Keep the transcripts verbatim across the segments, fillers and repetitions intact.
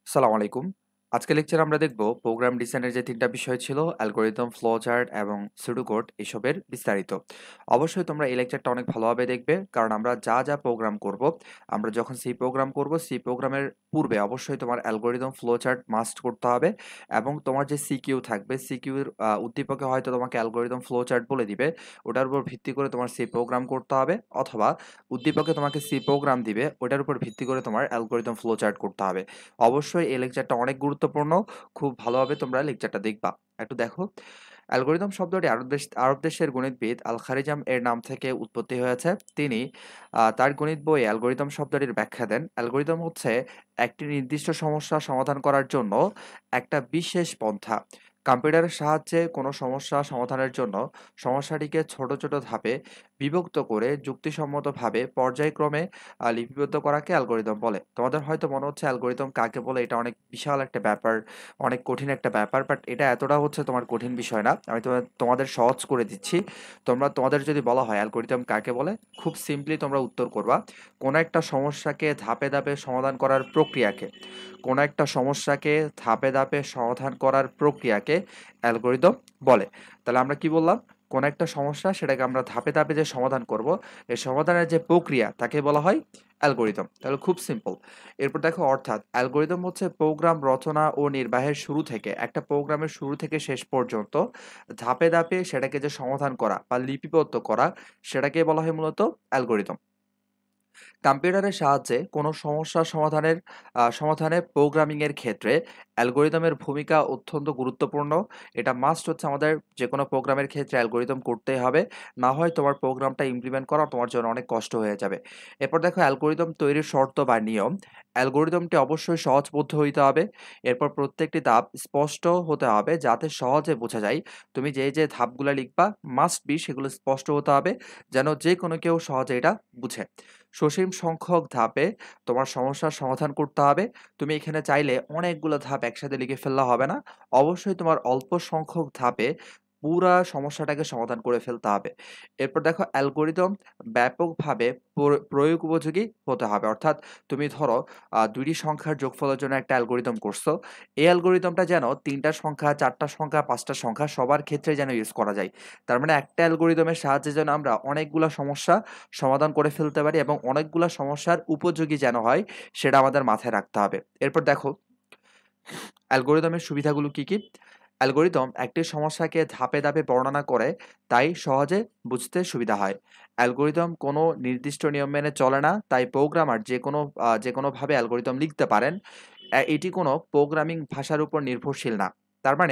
আসসালামু আলাইকুম। আজকের লেকচারে আমরা দেখব প্রোগ্রাম ডিজাইনের যে তিন টা বিষয় ছিল অ্যালগরিদম, ফ্লো চার্ট এবং সুডোকোড এসবের বিস্তারিত। অবশ্যই তোমরা এই লেকচারটা অনেক ভালোভাবে দেখবে কারণ আমরা যা, যা প্রোগ্রাম করব, আমরা যখন সি প্রোগ্রাম করব, সি প্রোগ্রামের পূর্বে অবশ্যই তোমার অ্যালগরিদম, ফ্লো চার্ট মাস্ট করতে হবে এবং তোমার যে সিকিউ থাকবে, সিকিউর আ উদ্দীপকে হয়তো তোমাকে অ্যালগরিদম, ফ্লো চার্ট বলে দিবে। ওটার উপর ভিত্তি করে তোমার সি প্রোগ্রাম করতে হবে অথবা উদ্দীপকে তোমাকে সি প্রোগ্রাম দিবে, ওটার উপর ভিত্তি করে তোমার অ্যালগরিদম, ফ্লো চার্ট করতে হবে। অবশ্যই এই লেকচারটা অনেক গুরুত্বপূর্ণ। খুব ভালোভাবে তোমরা লেকচারটা দেখবা। একটু দেখো, অ্যালগরিদম শব্দটি আরব দেশ আরব দেশের গণিতবিদ আল-খারিজাম এর নাম থেকে উৎপত্তি হয়েছে। তিনি আ তার গণিত বইয়ে অ্যালগরিদম শব্দটির ব্যাখ্যা দেন। অ্যালগরিদম হচ্ছে একটি নির্দিষ্ট সমস্যা সমাধান করার জন্য একটা বিশেষ পন্থা। কম্পিউটারের সাহায্যে কোনো সমস্যা সমাধানের জন্য সমস্যাটিকে ছোট, ছোট ধাপে বিভক্ত করে যুক্তিসম্মতভাবে পর্যায়ক্রমে আ লিপিবদ্ধ করাকে অ্যালগরিদম বলে। তোমাদের হয়তো মনে হচ্ছে অ্যালগরিদম কাকে বলে? এটা অনেক বিশাল একটা ব্যাপার, অনেক কঠিন একটা ব্যাপার। বাট এটা এতটা হচ্ছে তোমার কঠিন বিষয় না। আমি তোমা তোমাদের সহজ করে দিচ্ছি। তোমরা তোমাদের যদি বলা হয় অ্যালগরিদম কাকে বলে? খুব সিম্পলি তোমরা উত্তর করবা, কোনো একটা সমস্যাকে ধাপে, ধাপে সমাধান করার প্রক্রিয়াকে, কোনো একটা সমস্যাকে ধাপে, ধাপে সমাধান করার প্রক্রিয়াকে অ্যালগরিদম বলে। তাহলে আমরা কি বললাম? কোনো একটা সমস্যা সেটাকে আমরা ধাপে, ধাপে যে সমাধান করব, এই সমাধানের যে প্রক্রিয়া তাকে বলা হয় অ্যালগরিদম। তাহলে খুব সিম্পল। এরপর দেখো, অর্থাৎ অ্যালগরিদম হচ্ছে প্রোগ্রাম রচনা ও নির্বাহের শুরু থেকে, একটা প্রোগ্রামের শুরু থেকে শেষ পর্যন্ত ধাপে, ধাপে সেটাকে যে সমাধান করা বা লিপিবদ্ধ করা, সেটাকে বলা হয় মূলত অ্যালগরিদম। কম্পিউটারের সাহায্যে কোনো সমস্যা সমাধানের আ সমাধানে প্রোগ্রামিং এর ক্ষেত্রে অ্যালগরিদমের ভূমিকা অত্যন্ত গুরুত্বপূর্ণ। এটা মাস্ট হচ্ছে, আমাদের যেকোনো প্রোগ্রামের ক্ষেত্রে অ্যালগরিদম করতেই হবে। না হয় তোমার প্রোগ্রামটা ইমপ্লিমেন্ট করা তোমার জন্য অনেক কষ্ট হয়ে যাবে। এরপর দেখো, অ্যালগরিদম তৈরির শর্ত বা নিয়ম। অ্যালগরিদমটি অবশ্যই সহজবোধ্য হইতে হবে। এরপর প্রত্যেকটি ধাপ স্পষ্ট হতে হবে যাতে সহজে বোঝা যায়। তুমি যে, যে ধাপগুলা লিখবা মাস্ট বি সেগুলো স্পষ্ট হতে হবে যেন যেকোনো কেউ সহজে এটা বুঝে। সসীম সংখ্যক ধাপে তোমার সমস্যার সমাধান করতে হবে। তুমি এখানে চাইলে অনেকগুলো ধাপ একসাথে লিখে ফেললে হবে না। অবশ্যই তোমার অল্প সংখ্যক ধাপে পুরা সমস্যাটাকে সমাধান করে ফেলতে হবে। এরপর দেখো, অ্যালগরিদম ব্যাপকভাবে প্র প্রয়োগ উপযোগী হতে হবে। অর্থাৎ তুমি ধরো আ দুই টি সংখ্যার যোগফলের জন্য একটা অ্যালগরিদম করছো। এই অ্যালগরিদমটা যেন তিন টা সংখ্যা, চার টা সংখ্যা, পাঁচ টা সংখ্যা সবার ক্ষেত্রে যেন ইউজ করা যায়। তার মানে একটা অ্যালগরিদমের সাহায্যে যেন আমরা অনেকগুলা সমস্যা সমাধান করে ফেলতে পারি এবং অনেকগুলা সমস্যার উপযোগী যেন হয় সেটা আমাদের মাথায় রাখতে হবে। এরপর দেখো, অ্যালগরিদমের সুবিধাগুলো কি, কি? অ্যালগরিদম একটি সমস্যাকে ধাপে, ধাপে বর্ণনা করে, তাই সহজে বুঝতে সুবিধা হয়। অ্যালগরিদম কোনো নির্দিষ্ট নিয়ম মেনে চলে না, তাই প্রোগ্রামার যেকোনো আ যেকোনোভাবে অ্যালগরিদম লিখতে পারেন। অ্যা এটি কোনো প্রোগ্রামিং ভাষার উপর নির্ভরশীল না। তার মানে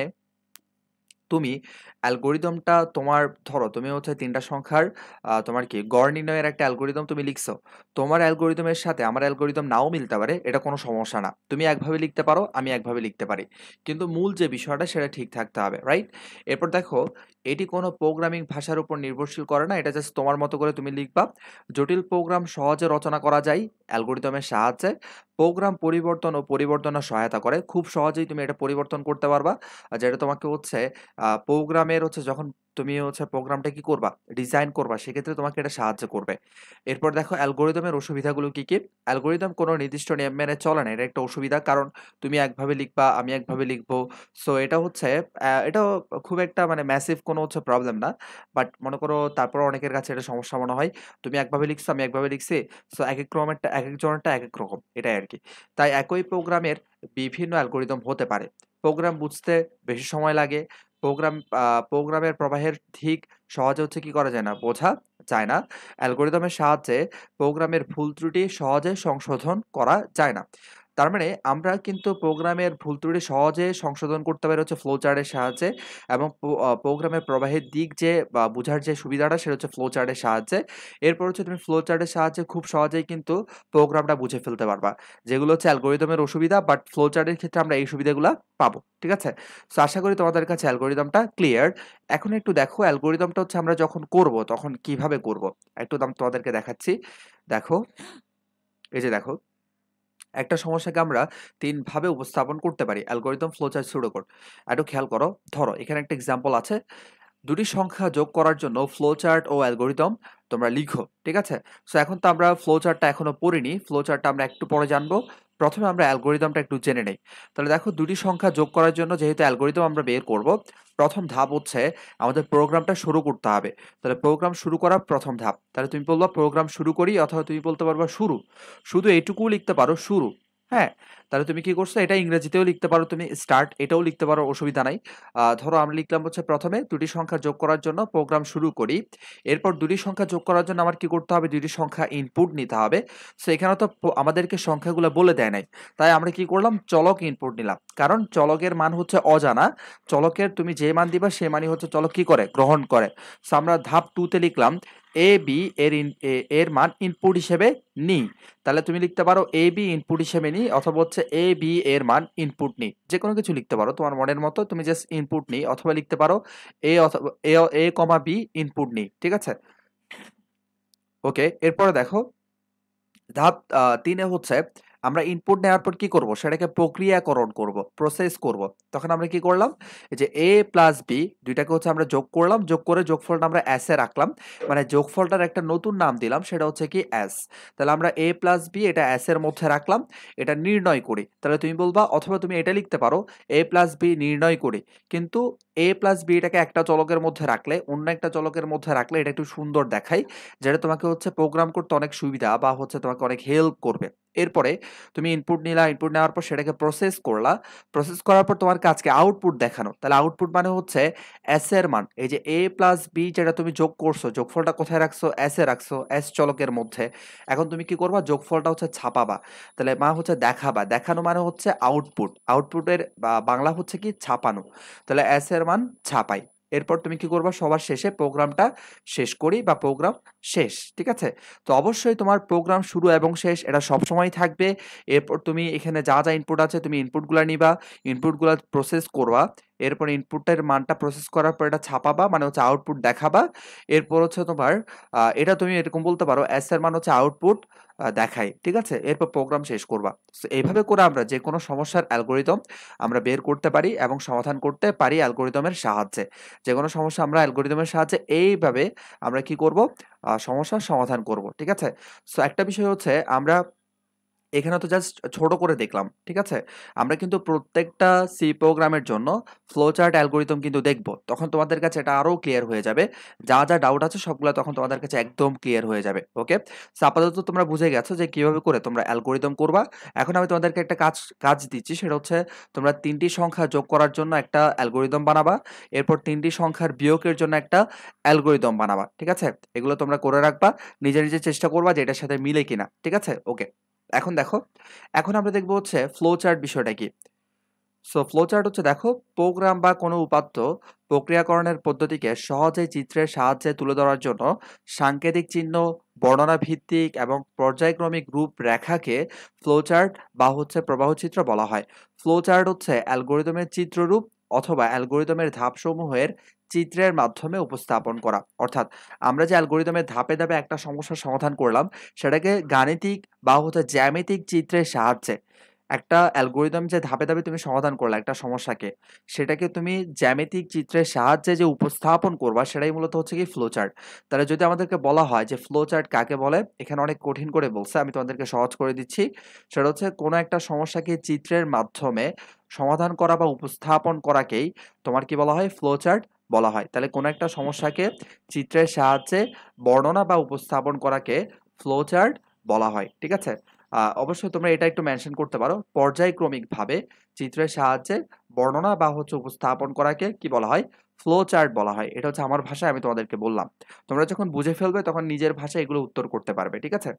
তুমি অ্যালগরিদমটা তোমার, ধরো তুমি হচ্ছে তিন টা সংখ্যার আ তোমার কি গড় নির্ণয়ের একটা অ্যালগরিদম তুমি লিখছো। তোমার অ্যালগরিদমের সাথে আমার অ্যালগরিদম নাও মিলতে পারে, এটা কোনো সমস্যা না। তুমি একভাবে লিখতে পারো, আমি একভাবে লিখতে পারি। কিন্তু মূল যে বিষয়টা সেটা ঠিক থাকতে হবে, রাইট? এরপর দেখো, এটি কোনো প্রোগ্রামিং ভাষার উপর নির্ভরশীল করে না। এটা জাস্ট তোমার মতো করে তুমি লিখবা। জটিল প্রোগ্রাম সহজে রচনা করা যায় অ্যালগরিদমের সাহায্যে। প্রোগ্রাম পরিবর্তন ও পরিবর্তনে সহায়তা করে। খুব সহজেই তুমি এটা পরিবর্তন করতে পারবা। আর যেটা তোমাকে হচ্ছে আ প্রোগ্রামের হচ্ছে, যখন তুমি হচ্ছে প্রোগ্রামটা কি করবা? ডিজাইন করবা, সেক্ষেত্রে তোমাকে এটা সাহায্য করবে। এরপর দেখো, অ্যালগরিদমের অসুবিধাগুলো কি, কি? অ্যালগরিদম কোনো নির্দিষ্ট নিয়ম মেনে চলে না। এটা একটা অসুবিধা। কারণ তুমি একভাবে লিখবা, আমি একভাবে লিখবো। সো এটা হচ্ছে অ্যা এটাও খুব একটা মানে ম্যাসিভ কোনো হচ্ছে প্রবলেম না। বাট মনে করো তারপরেও অনেকের কাছে এটা সমস্যা মনে হয়। তুমি একভাবে লিখছো, আমি একভাবে লিখছি। সো একেক ক্রমেরটা একেকজনেরটা একেক রকম। এটাই আরকি। তাই একই প্রোগ্রামের বিভিন্ন অ্যালগরিদম হতে পারে। প্রোগ্রাম বুঝতে বেশি সময় লাগে। প্রোগ্রাম আ প্রোগ্রামের প্রবাহের দিক সহজে হচ্ছে কি করা যায় না? বোঝা যায় না। অ্যালগরিদমের সাহায্যে প্রোগ্রামের ভুল ত্রুটি সহজে সংশোধন করা যায় না। তার মানে আমরা কিন্তু প্রোগ্রামের ভুল ত্রুটি সহজে সংশোধন করতে পারি হচ্ছে ফ্লো চার্টের সাহায্যে এবং পো আ প্রোগ্রামের প্রবাহের দিক যে বা বুঝার যে সুবিধাটা সেটা হচ্ছে ফ্লো চার্টের সাহায্যে। এরপর হচ্ছে তুমি ফ্লো চার্টের সাহায্যে খুব সহজেই কিন্তু প্রোগ্রামটা বুঝে ফেলতে পারবা। যেগুলো হচ্ছে অ্যালগরিদমের অসুবিধা, বাট ফ্লো চার্টের ক্ষেত্রে আমরা এই সুবিধাগুলা পাবো। ঠিক আছে? সো আশা করি তোমাদের কাছে অ্যালগরিদমটা ক্লিয়ার। এখন একটু দেখো, অ্যালগরিদমটা হচ্ছে আমরা যখন করব তখন কিভাবে করব? একটু দাম তোমাদেরকে দেখাচ্ছি। দেখো, এই যে দেখো, একটা সমস্যাকে আমরা তিন ভাবে উপস্থাপন করতে পারি। Algorithm, flowchart, pseudocode. একটু খেয়াল করো। ধরো এখানে একটা এক্সাম্পল আছে। দুই টি সংখ্যা যোগ করার জন্য ফ্লোচার্ট ও অ্যালগরিদম তোমরা লিখো। ঠিক আছে? সো এখন তো আমরা ফ্লোচার্টটা এখনো পড়িনি। ফ্লোচার্টটা আমরা একটু পরে জানবো। প্রথমে আমরা অ্যালগরিদমটা একটু জেনে নেই। তাহলে দেখো দুটি সংখ্যা যোগ করার জন্য যেহেতু অ্যালগরিদম আমরা বের করব, প্রথম ধাপ হচ্ছে আমাদের প্রোগ্রামটা শুরু করতে হবে। তাহলে প্রোগ্রাম শুরু করার প্রথম ধাপ। তাহলে তুমি বলবা প্রোগ্রাম শুরু করি, অথবা তুমি বলতে পারবা শুরু। শুধু এইটুকুও লিখতে পারো শুরু। হ্যাঁ? তাহলে তুমি কি করছো? এটা ইংরেজিতেও লিখতে পারো, তুমি স্টার্ট এটাও লিখতে পারো, অসুবিধা নাই। আ ধরো আমরা লিখলাম হচ্ছে প্রথমে দুটি সংখ্যা যোগ করার জন্য প্রোগ্রাম শুরু করি। এরপর দুটি সংখ্যা যোগ করার জন্য আমার কি করতে হবে? দুটি সংখ্যা ইনপুট নিতে হবে। সো এখানে তো প আমাদেরকে সংখ্যাগুলো বলে দেয় নাই। তাই আমরা কি করলাম? চলক ইনপুট নিলাম। কারণ চলকের মান হচ্ছে অজানা। চলকের তুমি যে মান দিবা সে মানই হচ্ছে চলক কি করে? গ্রহণ করে। সো আমরা ধাপ দুই তে লিখলাম এ, বি এর ইন এ এর মান ইনপুট হিসেবে নিই। তাহলে তুমি লিখতে পারো এ, বি ইনপুট হিসেবে নিই, অথবা হচ্ছে এ, বি এর মান ইনপুট নিই। যেকোনো কিছু লিখতে পারো তোমার মনের মতো, তুমি জাস্ট ইনপুট নিই, অথবা লিখতে পারো এ অথবা এ, এ, কমা বি ইনপুট নিই। ঠিক আছে? ওকে, এরপরে দেখো ধাপ আ তিন এ হচ্ছে আমরা ইনপুট নেওয়ার পর কি করব? সেটাকে প্রক্রিয়াকরণ করব, প্রসেস করব। তখন আমরা কি করলাম? এই যে a প্লাস b দুই টাকে হচ্ছে আমরা যোগ করলাম। যোগ করে যোগফলটা আমরা s এ রাখলাম। মানে যোগফলটার একটা নতুন নাম দিলাম, সেটা হচ্ছে কি s। তাহলে আমরা a প্লাস b এটা s এর মধ্যে রাখলাম। এটা নির্ণয় করি। তাহলে তুমি বলবা, অথবা তুমি এটা লিখতে পারো a প্লাস b নির্ণয় করি। কিন্তু a প্লাস b এটাকে একটা চলকের মধ্যে রাখলে, অন্য একটা চলকের মধ্যে রাখলে এটা একটু সুন্দর দেখায়। যেটা তোমাকে হচ্ছে প্রোগ্রাম করতে অনেক সুবিধা বা হচ্ছে তোমাকে অনেক হেল্প করবে। এরপরে তুমি ইনপুট নিলা, ইনপুট নেওয়ার পর সেটাকে প্রসেস করলা। প্রসেস করার পর তোমার কাজকে আউটপুট দেখানো। তাহলে আউটপুট মানে হচ্ছে s এর মান। এই যে a প্লাস b যেটা তুমি যোগ করছো, যোগফলটা কোথায় রাখছো? s এ রাখছো, s চলকের মধ্যে। এখন তুমি কি করবা? যোগফলটা হচ্ছে ছাপাবা। তাহলে মা হচ্ছে দেখাবা। দেখানো মানে হচ্ছে আউটপুট। আউটপুটের বা বাংলা হচ্ছে কি? ছাপানো। তাহলে s এর মান ছাপাই। এরপর তুমি কি করবা? সবার শেষে প্রোগ্রামটা শেষ করি বা প্রোগ্রাম শেষ। ঠিক আছে? তো অবশ্যই তোমার প্রোগ্রাম শুরু এবং শেষ এটা সবসময়ই থাকবে। এরপর তুমি এখানে যা, যা ইনপুট আছে তুমি ইনপুটগুলা নিবা, ইনপুটগুলা প্রসেস করবা। এরপর ইনপুটের মানটা প্রসেস করার পর এটা ছাপাবা, মানে হচ্ছে আউটপুট দেখাবা। এরপর হচ্ছে তোমার আ এটা তুমি এরকম বলতে পারো s এর মান হচ্ছে আউটপুট আ দেখায়। ঠিক আছে? এরপর প্রোগ্রাম শেষ করবা। সো এইভাবে করে আমরা যেকোনো সমস্যার অ্যালগরিদম আমরা বের করতে পারি এবং সমাধান করতে পারি অ্যালগরিদমের সাহায্যে। যেকোনো সমস্যা আমরা অ্যালগরিদমের সাহায্যে এইভাবে আমরা কি করব? আ সমস্যার সমাধান করব। ঠিক আছে? সো একটা বিষয় হচ্ছে আমরা এখানে তো জাস্ট ছোট করে দেখলাম। ঠিক আছে? আমরা কিন্তু প্রত্যেকটা সি প্রোগ্রামের জন্য ফ্লোচার্ট অ্যালগরিদম কিন্তু দেখব। তখন তোমাদের কাছে এটা আরো ক্লিয়ার হয়ে যাবে। যা, যা ডাউট আছে সবগুলা তখন তোমাদের কাছে একদম ক্লিয়ার হয়ে যাবে। ওকে? সো আপাতত তোমরা বুঝে গেছো যে কিভাবে করে তোমরা অ্যালগরিদম করবা। এখন আমি তোমাদেরকে একটা কাজ কাজ দিচ্ছি, সেটা হচ্ছে তোমরা তিন টি সংখ্যা যোগ করার জন্য একটা অ্যালগরিদম বানাবা। এরপর তিন টি সংখ্যার বিয়োগের জন্য একটা অ্যালগরিদম বানাবা। ঠিক আছে? এগুলো তোমরা করে রাখবা। নিজে, নিজে চেষ্টা করবা যে এটার সাথে মিলে কিনা। ঠিক আছে? ওকে। এখন দেখো, এখন আমরা দেখব হচ্ছে ফ্লো চার্ট বিষয়টা কি। সো ফ্লো চার্ট হচ্ছে দেখো প্রোগ্রাম বা কোনো উপাত্ত প্রক্রিয়াকরণের পদ্ধতিকে সহজেই চিত্রের সাহায্যে তুলে ধরার জন্য সাংকেতিক চিহ্ন, বর্ণনা ভিত্তিক এবং পর্যায়ক্রমিক রূপরেখাকে ফ্লো চার্ট বা হচ্ছে প্রবাহ চিত্র বলা হয়। ফ্লো চার্ট হচ্ছে অ্যালগরিদমের চিত্ররূপ অথবা অ্যালগরিদমের ধাপসমূহের চিত্রের মাধ্যমে উপস্থাপন করা। অর্থাৎ আমরা যে অ্যালগরিদমের ধাপে ধাপে একটা সমস্যার সমাধান করলাম, সেটাকে গাণিতিক বা হচ্ছে জ্যামিতিক চিত্রের সাহায্যে একটা অ্যালগরিদম যে ধাপে, ধাপে তুমি সমাধান করলা একটা সমস্যাকে, সেটাকে তুমি জ্যামিতিক চিত্রের সাহায্যে যে উপস্থাপন করবা সেটাই মূলত হচ্ছে কি ফ্লো চার্ট। তাহলে যদি আমাদেরকে বলা হয় যে ফ্লো চার্ট কাকে বলে? এখানে অনেক কঠিন করে বলছে, আমি তোমাদেরকে সহজ করে দিচ্ছি। সেটা হচ্ছে কোনো একটা সমস্যাকে চিত্রের মাধ্যমে সমাধান করা বা উপস্থাপন করাকেই তোমার কি বলা হয়? ফ্লো চার্ট বলা হয়। তাহলে কোনো একটা সমস্যাকে চিত্রের সাহায্যে বর্ণনা বা উপস্থাপন করাকে ফ্লো চার্ট বলা হয়। ঠিক আছে? আ অবশ্যই তোমরা এটা একটু মেনশন করতে পারো। পর্যায়ক্রমিকভাবে চিত্রের সাহায্যে বর্ণনা বা হচ্ছে উপস্থাপন করাকে কি বলা হয়? ফ্লো চার্ট বলা হয়। এটা হচ্ছে আমার ভাষায় আমি তোমাদেরকে বললাম। তোমরা যখন বুঝে ফেলবে তখন নিজের ভাষায় এগুলো উত্তর করতে পারবে। ঠিক আছে?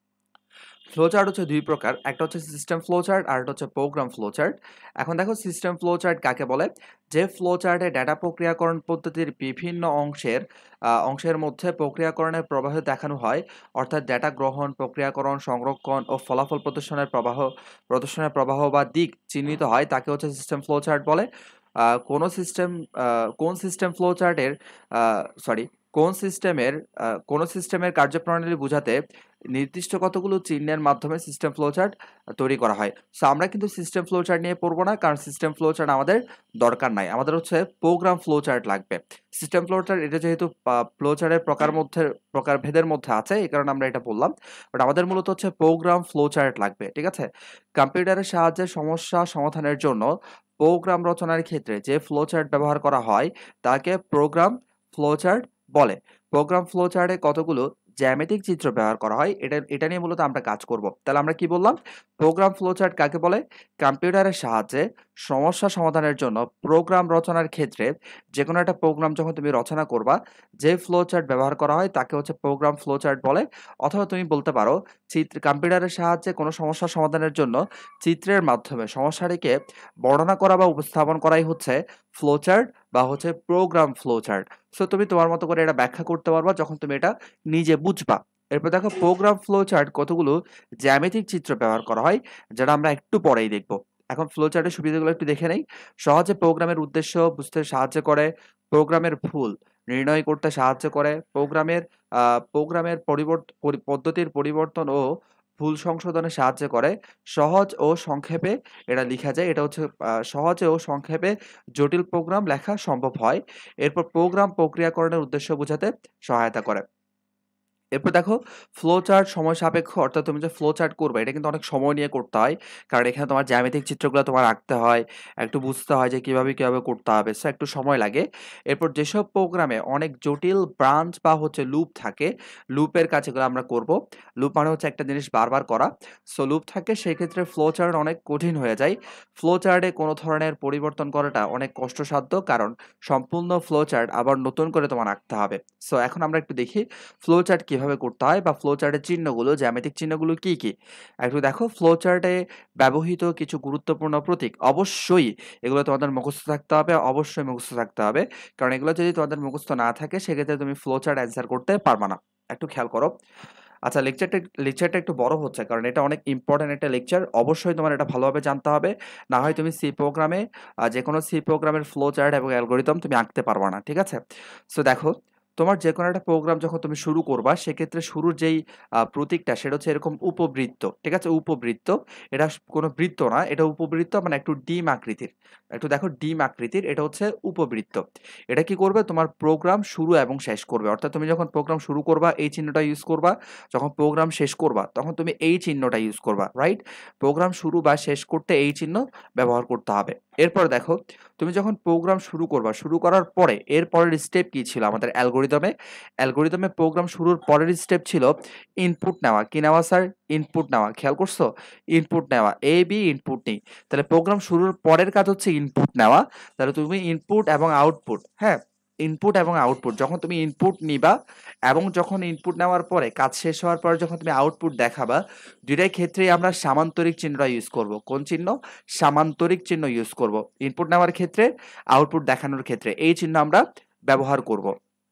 ফ্লো চার্ট হচ্ছে দুই প্রকার। একটা হচ্ছে সিস্টেম ফ্লো চার্ট আর একটা হচ্ছে প্রোগ্রাম ফ্লো চার্ট। এখন দেখো সিস্টেম ফ্লো চার্ট কাকে বলে? যে ফ্লো চার্টে ডেটা প্রক্রিয়াকরণ পদ্ধতির বিভিন্ন অংশের আ অংশের মধ্যে প্রক্রিয়াকরণের প্রবাহ দেখানো হয়। অর্থাৎ ডেটা গ্রহণ, প্রক্রিয়াকরণ, সংরক্ষণ ও ফলাফল প্রদর্শনের প্রবাহ প্রদর্শনের প্রবাহ বা দিক চিহ্নিত হয়, তাকে হচ্ছে সিস্টেম ফ্লো চার্ট বলে। আ কোন সিস্টেম আ কোন সিস্টেম ফ্লো চার্টের আ সরি কোন সিস্টেমের আ কোন সিস্টেমের কার্যপ্রণালী বুঝাতে নির্দিষ্ট কতগুলো চিহ্নের মাধ্যমে সিস্টেম ফ্লোচার্ট তৈরি করা হয়। সো আমরা কিন্তু সিস্টেম ফ্লোচার্ট নিয়ে পড়বো না, কারণ সিস্টেম ফ্লোচার্ট আমাদের দরকার নাই। আমাদের হচ্ছে প্রোগ্রাম ফ্লোচার্ট লাগবে। সিস্টেম ফ্লোচার্ট এটা যেহেতু ফ্লোচার্টের প্রকার মধ্যে প্রকারভেদের মধ্যে আছে, এই কারণে আমরা এটা বললাম। বাট আমাদের মূলত হচ্ছে প্রোগ্রাম ফ্লোচার্ট লাগবে, ঠিক আছে? কম্পিউটারের সাহায্যে সমস্যা সমাধানের জন্য প্রোগ্রাম রচনার ক্ষেত্রে যে ফ্লোচার্ট ব্যবহার করা হয় তাকে প্রোগ্রাম ফ্লোচার্ট বলে। প্রোগ্রাম ফ্লোচার্টে কতগুলো জ্যামিতিক চিত্র ব্যবহার করা হয়, এটা এটা নিয়ে মূলত আমরা কাজ করব। তাহলে আমরা কি বললাম? প্রোগ্রাম ফ্লোচার্ট কাকে বলে? কম্পিউটারের সাহায্যে সমস্যা সমাধানের জন্য প্রোগ্রাম রচনার ক্ষেত্রে যেকোনো একটা প্রোগ্রাম যখন তুমি রচনা করবা, যে ফ্লোচার্ট ব্যবহার করা হয় তাকে হচ্ছে প্রোগ্রাম ফ্লোচার্ট বলে। অথবা তুমি বলতে পারো চিত্র কম্পিউটারের সাহায্যে কোনো সমস্যা সমাধানের জন্য চিত্রের মাধ্যমে সমস্যাটিকে বর্ণনা করা বা উপস্থাপন করাই হচ্ছে ফ্লোচার্ট বা হচ্ছে প্রোগ্রাম ফ্লোচার্ট। সো তুমি তোমার মতো করে এটা ব্যাখ্যা করতে পারবা যখন তুমি এটা নিজে বুঝবা। এরপর দেখো প্রোগ্রাম ফ্লোচার্ট কতগুলো জ্যামিতিক চিত্র ব্যবহার করা হয়, যেটা আমরা একটু পরেই দেখব। এখন ফ্লোচার্টের সুবিধাগুলো একটু দেখে নেই। সহজে প্রোগ্রামের উদ্দেশ্য বুঝতে সাহায্য করে, প্রোগ্রামের ভুল নির্ণয় করতে সাহায্য করে, প্রোগ্রামের আহ প্রোগ্রামের পরিবর্তন পদ্ধতির পরিবর্তন ও ভুল সংশোধনে সাহায্য করে, সহজ ও সংক্ষেপে এটা লিখা যায়। এটা হচ্ছে আহ, সহজে ও সংক্ষেপে জটিল প্রোগ্রাম লেখা সম্ভব হয়। এরপর প্রোগ্রাম প্রক্রিয়াকরণের উদ্দেশ্য বোঝাতে সহায়তা করে। এরপর দেখো ফ্লো চার্ট সময় সাপেক্ষ, অর্থাৎ তুমি যে ফ্লো চার্ট করবে এটা কিন্তু অনেক সময় নিয়ে করতে হয়, কারণ এখানে তোমার জ্যামিতিক চিত্রগুলো তোমার আঁকতে হয়, একটু বুঝতে হয় যে কিভাবে কিভাবে করতে হবে, সো একটু সময় লাগে। এরপর যেসব প্রোগ্রামে অনেক জটিল ব্রাঞ্চ বা হচ্ছে লুপ থাকে, লুপের কাজগুলো আমরা করব। লুপ মানে হচ্ছে একটা জিনিস বারবার করা। সো লুপ থাকে, সেই ক্ষেত্রে ফ্লো চার্ট অনেক কঠিন হয়ে যায়। ফ্লো চার্টে কোনো ধরনের পরিবর্তন করাটা অনেক কষ্টসাধ্য, কারণ সম্পূর্ণ ফ্লো চার্ট আবার নতুন করে তোমার আঁকতে হবে। সো এখন আমরা একটু দেখি ফ্লো চার্ট কিভাবে করতে হয় বা ফ্লো চার্টের চিহ্নগুলো, জ্যামিতিক চিহ্নগুলো কি কি। একটু দেখো ফ্লো চার্টে ব্যবহৃত কিছু গুরুত্বপূর্ণ প্রতীক, অবশ্যই এগুলো তোমাদের মুখস্থ থাকতে হবে, অবশ্যই মুখস্থ থাকতে হবে, কারণ এগুলো যদি তোমাদের মুখস্থ না থাকে সেক্ষেত্রে তুমি ফ্লো চার্ট অ্যান্সার করতে পারবে না। একটু খেয়াল করো। আচ্ছা, লেকচারটা লেকচারটা একটু বড় হচ্ছে, কারণ এটা অনেক ইম্পর্টেন্ট একটা লেকচার, অবশ্যই তোমার এটা ভালোভাবে জানতে হবে। না হয় তুমি সি প্রোগ্রামে যে কোনো সি প্রোগ্রামের ফ্লো চার্ট এবং অ্যালগোরিদম তুমি আঁকতে পারবে না, ঠিক আছে? সো দেখো, তোমার যে কোনো একটা প্রোগ্রাম যখন তুমি শুরু করবা সেক্ষেত্রে শুরুর যেই আহ, প্রতীকটা সেটা হচ্ছে এরকম উপবৃত্ত, ঠিক আছে? উপবৃত্ত, এটা স- কোনো বৃত্ত না, এটা উপবৃত্ত, মানে একটু ডিম আকৃতির। একটু দেখো ডিম আকৃতির, এটা হচ্ছে উপবৃত্ত। এটা কি করবে? তোমার প্রোগ্রাম শুরু এবং শেষ করবে, অর্থাৎ তুমি যখন প্রোগ্রাম শুরু করবা এই চিহ্নটা ইউজ করবা, যখন প্রোগ্রাম শেষ করবা তখন তুমি এই চিহ্নটা ইউজ করবা, রাইট? প্রোগ্রাম শুরু বা শেষ করতে এই চিহ্ন ব্যবহার করতে হবে। এরপর দেখো, তুমি যখন প্রোগ্রাম শুরু করবা, শুরু করার পরে এর পরের স্টেপ কি ছিল আমাদের অ্যালগরিদমে? অ্যালগরিদমে প্রোগ্রাম শুরুর পরের স্টেপ ছিল ইনপুট নেওয়া। কি নেওয়া স্যার? ইনপুট নেওয়া। খেয়াল করছো? ইনপুট নেওয়া, এ বি ইনপুট নেই। তাহলে প্রোগ্রাম শুরুর পরের কাজ হচ্ছে ইনপুট নেওয়া। তাহলে তুমি ইনপুট এবং আউটপুট, হ্যাঁ, ইনপুট এবং আউটপুট, যখন তুমি ইনপুট নিবা এবং যখন ইনপুট নেওয়ার পরে কাজ শেষ হওয়ার পরে যখন তুমি আউটপুট দেখাবা, দুইটাই ক্ষেত্রেই আমরা সামান্তরিক চিহ্নটা ইউজ করব। কোন চিহ্ন? সামান্তরিক চিহ্ন ইউজ করব। ইনপুট নেওয়ার ক্ষেত্রে, আউটপুট দেখানোর ক্ষেত্রে এই চিহ্ন আমরা ব্যবহার করব।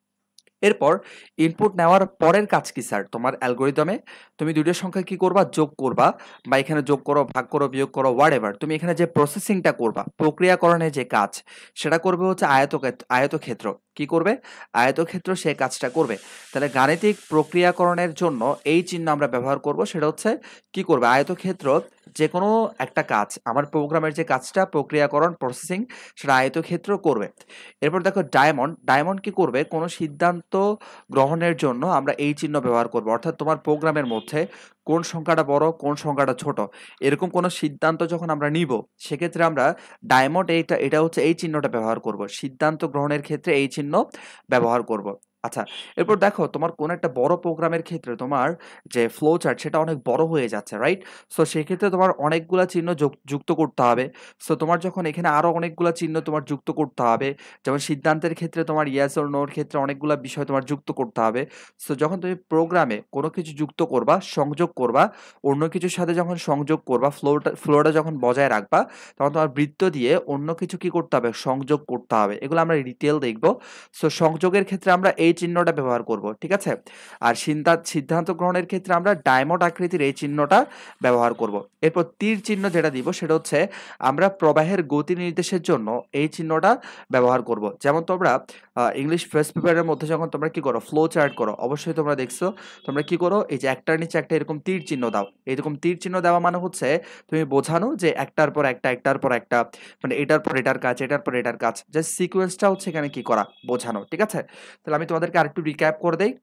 এরপর ইনপুট নেওয়ার পরের কাজ কি স্যার? তোমার অ্যালগরিদমে তুমি দুইটার সংখ্যা কি করবা? যোগ করবা, বা এখানে যোগ করো, ভাগ করো, বিয়োগ করো, হোয়াটএভার। তুমি এখানে যে প্রসেসিংটা করবা, প্রক্রিয়াকরণের যে কাজ, সেটা করবে হচ্ছে আয়তক্ষেত্র। আয়তক্ষেত্র কি করবে? আয়তক্ষেত্র সে কাজটা করবে। তাহলে গাণিতিক প্রক্রিয়াকরণের জন্য এই চিহ্ন আমরা ব্যবহার করব, সেটা হচ্ছে কি করবে? আয়তক্ষেত্র যে কোনো একটা কাজ, আমার প্রোগ্রামের যে কাজটা প্রক্রিয়াকরণ প্রসেসিং, সেটা আয়তক্ষেত্র করবে। এরপর দেখো ডায়মন্ড, ডায়মন্ড কি করবে? কোনো সিদ্ধান্ত গ্রহণের জন্য আমরা এই চিহ্ন ব্যবহার করব, অর্থাৎ তোমার প্রোগ্রামের মধ্যে কোন সংখ্যাটা বড় কোন সংখ্যাটা ছোট, এরকম কোনো সিদ্ধান্ত যখন আমরা নিব সেক্ষেত্রে আমরা ডায়মন্ড, এইটা এটা হচ্ছে এই চিহ্নটা ব্যবহার করব, সিদ্ধান্ত গ্রহণের ক্ষেত্রে এই চিহ্ন ব্যবহার করব। আচ্ছা, এরপর দেখো তোমার কোন একটা বড় প্রোগ্রামের ক্ষেত্রে তোমার যে ফ্লো চার্ট সেটা অনেক বড় হয়ে যাচ্ছে, রাইট? সো সেক্ষেত্রে তোমার অনেকগুলা চিহ্ন যোগ- যুক্ত করতে হবে। সো তোমার যখন এখানে আরো অনেকগুলা চিহ্ন তোমার যুক্ত করতে হবে, যেমন সিদ্ধান্তের ক্ষেত্রে তোমার ইয়েস অর নোর ক্ষেত্রে অনেকগুলা বিষয় তোমার যুক্ত করতে হবে। সো যখন তুমি প্রোগ্রামে কোনো কিছু যুক্ত করবা, সংযোগ করবা, অন্য কিছুর সাথে যখন সংযোগ করবা, ফ্লোটা ফ্লোটা যখন বজায় রাখবা, তখন তোমার বৃত্ত দিয়ে অন্য কিছু কি করতে হবে? সংযোগ করতে হবে। এগুলো আমরা ডিটেল দেখব। সো সংযোগের ক্ষেত্রে আমরা এই চিহ্নটা ব্যবহার করব, ঠিক আছে? আর সিদ্ধান্ত সিদ্ধান্ত গ্রহণের ক্ষেত্রে আমরা ডায়মন্ড আকৃতির এই চিহ্নটা ব্যবহার করব। এরপর তীর চিহ্ন যেটা দিব সেটা হচ্ছে আমরা প্রবাহের গতি নির্দেশের জন্য এই চিহ্নটা ব্যবহার করব। যেমন তোমরা ইংলিশ ফার্স্ট পেপারের মধ্যে যখন তোমরা কি করো, ফ্লো চার্ট করো, অবশ্যই তোমরা দেখছো তোমরা কি করো, এই যে একটার নিচে একটা এরকম তীর চিহ্ন দাও। এরকম তীর চিহ্ন দেওয়া মানে হচ্ছে তুমি বোঝানো যে একটার পর একটা একটার পর একটা, মানে এটার পর এটার কাজ, এটার পর এটার কাজ, জাস্ট সিকোয়েন্সটা হচ্ছে এখানে কি করা, বোঝানো, ঠিক আছে? তাহলে আমি তোমাদেরকে আরেকটু রিক্যাপ করে দেই।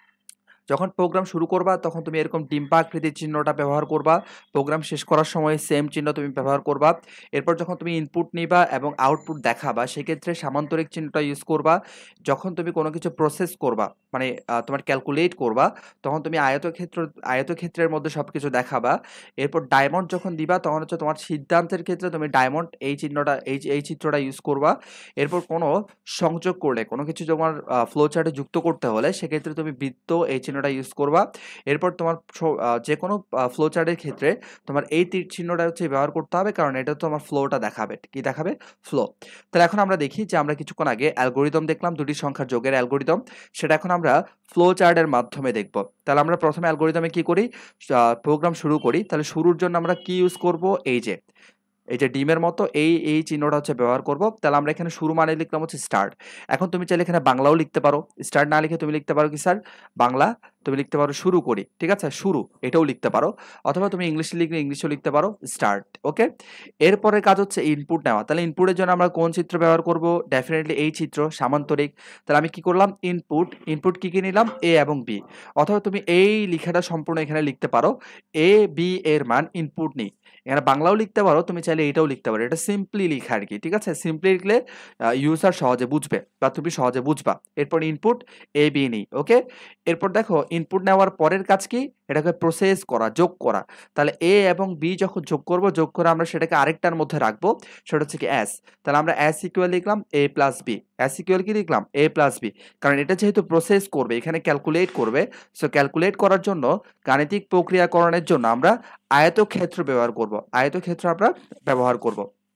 যখন প্রোগ্রাম শুরু করবা তখন তুমি এরকম ডিম্পা আকৃতির চিহ্নটা ব্যবহার করবা। প্রোগ্রাম শেষ করার সময় সেম চিহ্ন তুমি ব্যবহার করবা। এরপর যখন তুমি ইনপুট নিবা এবং আউটপুট দেখাবা সেক্ষেত্রে সামান্তরিক চিহ্নটা ইউজ করবা। যখন তুমি কোনো কিছু প্রসেস করবা, মানে আহ, তোমার ক্যালকুলেট করবা, তখন তুমি আয়তক্ষেত্র আয়তক্ষেত্রের মধ্যে সবকিছু দেখাবা। এরপর ডায়মন্ড যখন দিবা তখন হচ্ছে তোমার সিদ্ধান্তের ক্ষেত্রে তুমি ডায়মন্ড এই চিহ্নটা এই এই চিত্রটা ইউজ করবা। এরপর কোনো সংযোগ করলে কোনো কিছু তোমার ফ্লো চার্টে যুক্ত করতে হলে সেক্ষেত্রে তুমি বৃত্ত এই চিহ্নটা ইউজ করবা। এরপর তোমার স- আহ, যে কোনো ফ্লো চার্টের ক্ষেত্রে তোমার এই তীর চিহ্নটা হচ্ছে ব্যবহার করতে হবে, কারণ এটা তো আমার ফ্লোটা দেখাবে, কি দেখাবে, ফ্লো। তাহলে এখন আমরা দেখি যে আমরা কিছুক্ষণ আগে অ্যালগোরিদম দেখলাম, দুটি সংখ্যার যোগের অ্যালগোরিদম, সেটা এখন আমরা ফ্লো চার্টের মাধ্যমে দেখব। তাহলে আমরা প্রথমে অ্যালগোরিদমে কি করি, প্রোগ্রাম শুরু করি। তাহলে শুরুর জন্য আমরা কি ইউজ করব, এই যে এই যে ডিমের মতো এই এই চিহ্নটা হচ্ছে ব্যবহার করব। তাহলে আমরা এখানে শুরু মানে লিখলাম হচ্ছে স্টার্ট। এখন তুমি চাইলে এখানে বাংলাও লিখতে পারো, স্টার্ট না লিখে তুমি লিখতে পারো কি স্যার, বাংলা। তুমি লিখতে পারো শুরু করি, ঠিক আছে, শুরু, এটাও লিখতে পারো। অথবা তুমি ইংলিশে লিখলে ইংলিশেও লিখতে পারো, স্টার্ট। ওকে, এরপরের কাজ হচ্ছে ইনপুট নেওয়া। তাহলে ইনপুটের জন্য আমরা কোন চিত্র ব্যবহার করব, ডেফিনেটলি এই চিত্র, সামান্তরিক। তাহলে আমি কি করলাম, ইনপুট, ইনপুট কি কি নিলাম, এ এবং বি। অথবা তুমি এই লেখাটা সম্পূর্ণ এখানে লিখতে পারো, এ বি এর মান ইনপুট নিই। এখানে বাংলাও লিখতে পারো, তুমি চাইলে এটাও লিখতে পারো, এটা সিম্পলি লিখা আর কি, ঠিক আছে? সিম্পলি লিখলে ইউজার সহজে বুঝবে বা তুমি সহজে বুঝবা। এরপর ইনপুট এ বি নিই। ওকে, এরপর দেখো ইনপুট নেওয়ার পরের কাজ কি, এটাকে প্রসেস করা, যোগ করা। তাহলে এ এবং বি যখন যোগ করব, যোগ করে আমরা সেটাকে আরেকটার মধ্যে রাখবো, সেটা হচ্ছে কি এস। তাহলে আমরা এস ইকুয়াল লিখলাম এ প্লাস বি, এস ইকুয়াল কি লিখলাম, এ প্লাস বি। কারণ এটা যেহেতু প্রসেস করবে, এখানে ক্যালকুলেট করবে, সো ক্যালকুলেট করার জন্য, গাণিতিক প্রক্রিয়াকরণের জন্য আমরা আয়তক্ষেত্র ব্যবহার করব, আয়তক্ষেত্র আমরা ব্যবহার করব।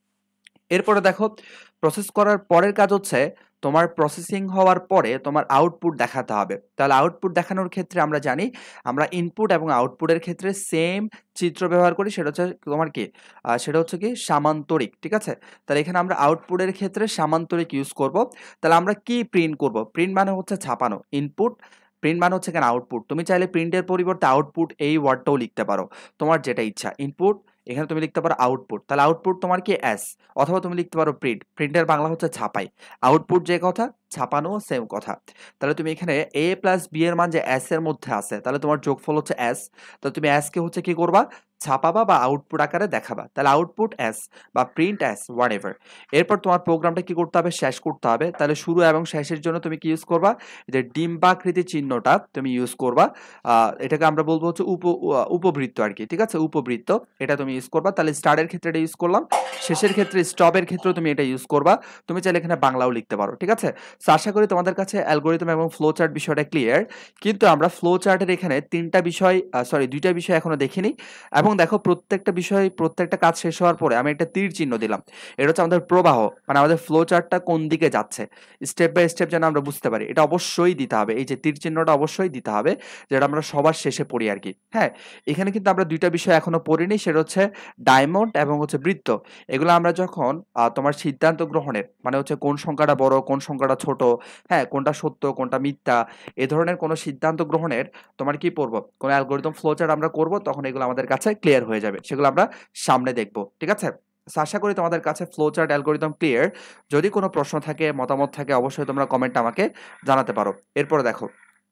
এরপরে দেখো প্রসেস করার পরের কাজ হচ্ছে তোমার প্রসেসিং হওয়ার পরে তোমার আউটপুট দেখাতে হবে। তাহলে আউটপুট দেখানোর ক্ষেত্রে আমরা জানি আমরা ইনপুট এবং আউটপুটের ক্ষেত্রে সেম চিত্র ব্যবহার করি, সেটা হচ্ছে তোমার কি, আহ, সেটা হচ্ছে কি সামান্তরিক, ঠিক আছে? তাহলে এখানে আমরা আউটপুটের ক্ষেত্রে সামান্তরিক ইউজ করব। তাহলে আমরা কি প্রিন্ট করব, প্রিন্ট মানে হচ্ছে ছাপানো, ইনপুট, প্রিন্ট মানে হচ্ছে এখানে আউটপুট। তুমি চাইলে প্রিন্টের পরিবর্তে আউটপুট এই ওয়ার্ডটাও লিখতে পারো, তোমার যেটা ইচ্ছা। ইনপুট, এখানে তুমি লিখতে পারো আউটপুট। তাহলে আউটপুট তোমার কি এস, অথবা তুমি লিখতে পারো প্রিন্ট, প্রিন্টের বাংলা হচ্ছে ছাপাই। আউটপুট যে কথা, ছাপানো সেম কথা। তাহলে তুমি এখানে এ প্লাস বি এর মান যে এস এর মধ্যে আছে, তাহলে তোমার যোগফল হচ্ছে এস। তাহলে তুমি এস কে হচ্ছে কি করবা, ছাপাবা বা আউটপুট আকারে দেখাবা। তাহলে আউটপুট এস বা প্রিন্ট এস, হোয়াট এভার। এরপর তোমার প্রোগ্রামটা কি করতে হবে, শেষ করতে হবে। তাহলে শুরু এবং শেষের জন্য তুমি কি ইউজ করবা, যে ডিম্বাকৃতি চিহ্নটা তুমি ইউজ করবা। আহ, এটাকে আমরা বলবো হচ্ছে উপ আহ, উপবৃত্ত আর কি, ঠিক আছে, উপবৃত্ত, এটা তুমি ইউজ করবা। তাহলে স্টার্টের ক্ষেত্রে এটা ইউজ করলাম, শেষের ক্ষেত্রে স্টপের ক্ষেত্রেও তুমি এটা ইউজ করবা। তুমি চাইলে এখানে বাংলাও লিখতে পারো, ঠিক আছে? তো আশা করি তোমাদের কাছে অ্যালগোরিদম এবং ফ্লো চার্ট বিষয়টা ক্লিয়ার। কিন্তু আমরা ফ্লো চার্টের এখানে তিনটা বিষয়, সরি দুইটা বিষয় এখনো দেখিনি। এবং দেখো প্রত্যেকটা বিষয়, প্রত্যেকটা কাজ শেষ হওয়ার পরে আমি একটা তীর চিহ্ন দিলাম। এটা হচ্ছে আমাদের প্রবাহ, মানে আমাদের ফ্লো চার্টটা কোন দিকে যাচ্ছে, স্টেপ বাই স্টেপ যেন আমরা বুঝতে পারি, এটা অবশ্যই দিতে হবে। এই যে তীর চিহ্নটা অবশ্যই দিতে হবে, যেটা আমরা সবার শেষে পড়ি আর কি। হ্যাঁ, এখানে কিন্তু আমরা দুইটা বিষয় এখনো পড়িনি, সেটা হচ্ছে ডায়মন্ড এবং হচ্ছে বৃত্ত। এগুলো আমরা যখন আহ, তোমার সিদ্ধান্ত গ্রহণের, মানে হচ্ছে কোন সংখ্যাটা বড় কোন সংখ্যাটা ছোট, হ্যাঁ কোনটা সত্য কোনটা মিথ্যা, এ ধরনের কোনো সিদ্ধান্ত গ্রহণের তোমার কি পড়বো, কোন অ্যালগোরিদম ফ্লোচার্ট আমরা করব, তখন এগুলো আমাদের কাছে ক্লিয়ার হয়ে যাবে, সেগুলো আমরা সামনে দেখবো, ঠিক আছে? So, আশা করি তোমাদের কাছে ফ্লোচার্ট অ্যালগোরিদম ক্লিয়ার। যদি কোনো প্রশ্ন থাকে, মতামত থাকে, অবশ্যই তোমরা কমেন্ট আমাকে জানাতে পারো। এরপরে দেখো,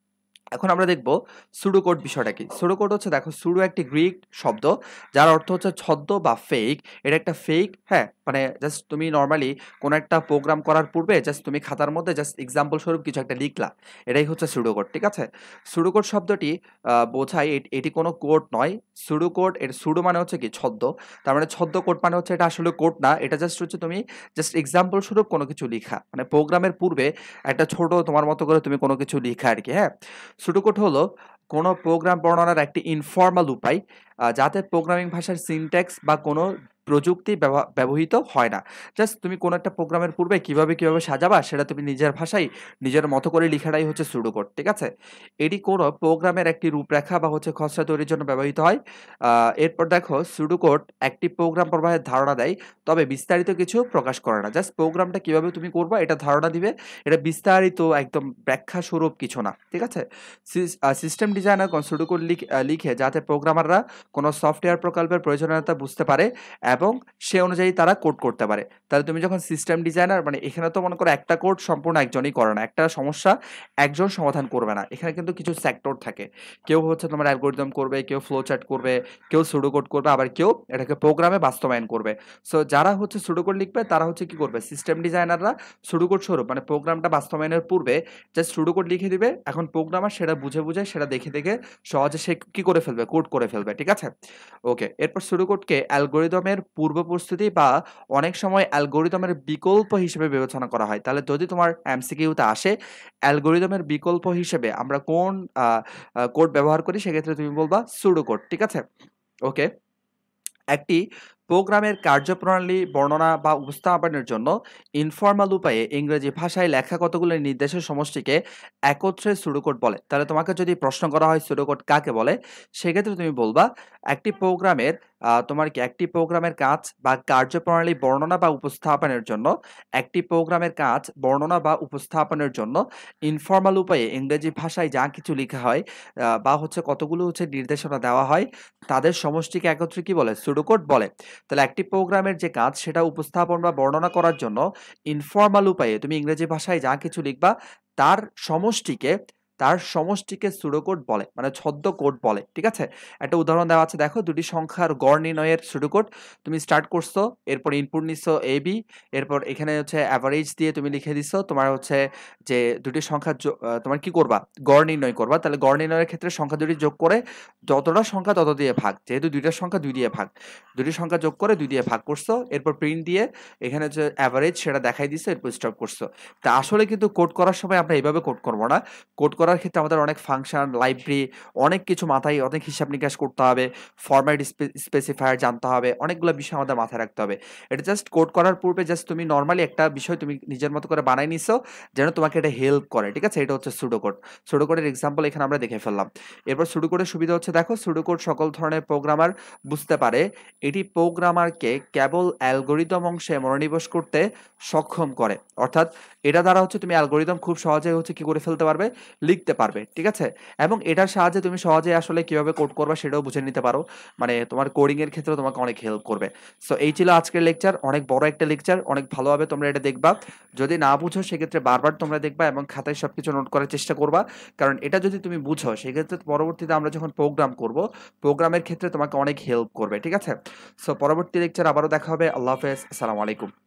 এখন আমরা দেখব সুডোকোড বিষয়টা কি। সুডোকোড হচ্ছে, দেখো সুডো একটি গ্রিক শব্দ যার অর্থ হচ্ছে ছদ্ম বা ফেক। এটা একটা ফেক, হ্যাঁ, মানে জাস্ট তুমি নর্মালি কোনো একটা প্রোগ্রাম করার পূর্বে জাস্ট তুমি খাতার মধ্যে জাস্ট এক্সাম্পল স্বরূপ কিছু একটা লিখলা, এটাই হচ্ছে সুডোকোড, ঠিক আছে? সুডোকোড শব্দটি আহ, বোঝায় এট- এটি কোনো কোড নয়। সুডোকোড, এর সুডো মানে হচ্ছে কি ছদ্ম, তার মানে ছদ্ম কোড মানে হচ্ছে এটা আসলে কোড না, এটা জাস্ট হচ্ছে তুমি জাস্ট এক্সাম্পল স্বরূপ কোনো কিছু লিখা, মানে প্রোগ্রামের পূর্বে একটা ছোট তোমার মতো করে তুমি কোনো কিছু লিখা আর কি। হ্যাঁ, সুডোকোড হলো কোনো প্রোগ্রাম বর্ণনার একটি ইনফর্মাল উপায়, আহ, যাতে প্রোগ্রামিং ভাষার সিনট্যাক্স বা কোনো প্রযুক্তি ব্যবহা ব্যবহৃত হয় না। জাস্ট তুমি কোনো একটা প্রোগ্রামের পূর্বে কিভাবে, কিভাবে সাজাবা সেটা তুমি নিজের ভাষায় নিজের মতো করে লিখাটাই হচ্ছে সুডোকোড, ঠিক আছে? এটি কোনো প্রোগ্রামের একটি রূপরেখা বা হচ্ছে খসড়া তৈরির জন্য ব্যবহৃত হয়। আ এরপর দেখো সুডোকোড একটি প্রোগ্রাম প্রবাহের ধারণা দেয়, তবে বিস্তারিত কিছু প্রকাশ করে না। জাস্ট প্রোগ্রামটা কিভাবে তুমি করবা এটা ধারণা দিবে। এটা বিস্তারিত একদম ব্যাখ্যা স্বরূপ কিছু না, ঠিক আছে? সিস আ সিস্টেম ডিজাইনার কোন সুডোকোড লিখ আ লিখে যাতে প্রোগ্রামাররা কোনো সফটওয়্যার প্রকল্পের প্রয়োজনীয়তা বুঝতে পারে এবং সে অনুযায়ী তারা কোড করতে পারে। তাহলে তুমি যখন সিস্টেম ডিজাইনার মানে এখানে তো মনে করো একটা কোড সম্পূর্ণ একজনই করে না। একটা সমস্যা একজন সমাধান করবে না। এখানে কিন্তু কিছু সেক্টর থাকে। কেউ হচ্ছে তোমার অ্যালগরিদম করবে, কেউ ফ্লো চার্ট করবে, কেউ সুডোকোড করবে, আবার কেউ এটাকে প্রোগ্রামে বাস্তবায়ন করবে। সো যারা হচ্ছে সুডোকোড লিখবে তারা হচ্ছে কি করবে? সিস্টেম ডিজাইনাররা সুডোকোড স্বরূপ মানে প্রোগ্রামটা বাস্তবায়নের পূর্বে জাস্ট সুডোকোড লিখে দিবে। এখন প্রোগ্রামার সেটা বুঝে, বুঝে সেটা দেখে, দেখে সহজে সে কি করে ফেলবে? কোড করে ফেলবে। ঠিক আছে? ওকে। এরপর সুডোকোডকে অ্যালগরিদমের পূর্ব প্রস্তুতি বা অনেক সময় অ্যালগরিদমের বিকল্প হিসেবে বিবেচনা করা হয়। তাহলে যদি তোমার এমসিকিউতে আসে অ্যালগরিদমের বিকল্প হিসেবে আমরা কোন আ আ কোড ব্যবহার করি সেক্ষেত্রে তুমি বলবা সুডোকোড। ঠিক আছে? ওকে। একটি প্রোগ্রামের কার্যপ্রণালী বর্ণনা বা উপস্থাপনের জন্য ইনফর্মাল উপায়ে ইংরেজি ভাষায় লেখা কতগুলো নির্দেশের সমষ্টিকে একত্রে সুডোকোড বলে। তাহলে তোমাকে যদি প্রশ্ন করা হয় সুডোকোড কাকে বলে, সেক্ষেত্রে তুমি বলবা একটি প্রোগ্রামের আ তোমার কি একটি প্রোগ্রামের কাজ বা কার্যপ্রণালী বর্ণনা বা উপস্থাপনের জন্য একটি প্রোগ্রামের কাজ বর্ণনা বা উপস্থাপনের জন্য ইনফর্মাল উপায়ে ইংরেজি ভাষায় যা কিছু লিখা হয় আ বা হচ্ছে কতগুলো হচ্ছে নির্দেশনা দেওয়া হয় তাদের সমষ্টিকে একত্রে কি বলে? সুডোকোড বলে। তাহলে একটি প্রোগ্রামের যে কাজ সেটা উপস্থাপন বা বর্ণনা করার জন্য ইনফর্মাল উপায়ে তুমি ইংরেজি ভাষায় যা কিছু লিখবা তার সমষ্টিকে তার সমষ্টিকে সুডোকোড বলে। মানে ছদ্ম কোড বলে। ঠিক আছে? একটা উদাহরণ দেওয়া আছে দেখো দুটি সংখ্যার গড় নির্ণয়ের সুডোকোড। তুমি স্টার্ট করছো, এরপর ইনপুট নিছো এ বি, এরপর এখানে হচ্ছে এভারেজ দিয়ে তুমি লিখে দিছো তোমার হচ্ছে যে দুটি সংখ্যা যো আ তোমার কি করবা? গড় নির্ণয় করবা। তাহলে গড় নির্ণয়ের ক্ষেত্রে সংখ্যা দুটি যোগ করে যতটা সংখ্যা তত দিয়ে ভাগ। যেহেতু দুই টার সংখ্যা দুই দিয়ে ভাগ। দুই টি সংখ্যা যোগ করে দুই দিয়ে ভাগ করছো। এরপর প্রিন্ট দিয়ে এখানে যে এভারেজ সেটা দেখাই দিছো, এরপর স্টপ করছো। তা আসলে কিন্তু কোড করার সময় আমরা এভাবে কোড করব না। কোড করার ক্ষেত্রে আমাদের অনেক ফাংশন, লাইব্রেরি অনেক কিছু মাথায় অনেক হিসাব নিকাশ করতে হবে। ফরম্যাট স্পে স্পেসিফায়ার জানতে হবে। অনেকগুলো বিষয় আমাদের মাথায় রাখতে হবে। এটা জাস্ট কোড করার পূর্বে জাস্ট তুমি নরমালি একটা বিষয় তুমি নিজের মতো করে বানায় নিছো যেন তোমাকে এটা হেল্প করে। ঠিক আছে? এটা হচ্ছে সুডোকোড। সুডোকোডের এক্সাম্পল এখানে আমরা দেখে ফেললাম। এরপর সুডোকোডের সুবিধা হচ্ছে দেখো সুডোকোড সকল ধরনের প্রোগ্রামার বুঝতে পারে। এটি প্রোগ্রামারকে কেবল অ্যালগরিদম অংশে মনোনিবেশ করতে সক্ষম করে। অর্থাৎ এটা দ্বারা হচ্ছে তুমি অ্যালগরিদম খুব সহজে হচ্ছে কি করে ফেলতে পারবে? লিখতে পারবে। ঠিক আছে? এবং এটার সাহায্যে তুমি সহজে আসলে কিভাবে কোড করবা সেটাও বুঝে নিতে পারো। মানে তোমার কোডিং এর ক্ষেত্রেও তোমাকে অনেক হেল্প করবে। সো এই ছিল আজকের লেকচার। অনেক বড় একটা লেকচার। অনেক ভালোভাবে তোমরা এটা দেখবা। যদি না বুঝো সেক্ষেত্রে বারবার তোমরা দেখবা এবং খাতায় সবকিছু নোট করার চেষ্টা করবা। কারণ এটা যদি তুমি বুঝো সেক্ষেত্রে পরবর্তীতে আমরা যখন প্রোগ্রাম করব, প্রোগ্রামের ক্ষেত্রে তোমাকে অনেক হেল্প করবে। ঠিক আছে? সো পরবর্তী লেকচার আবারও দেখা হবে। আল্লাহ হাফেজ। আসসালামু আলাইকুম।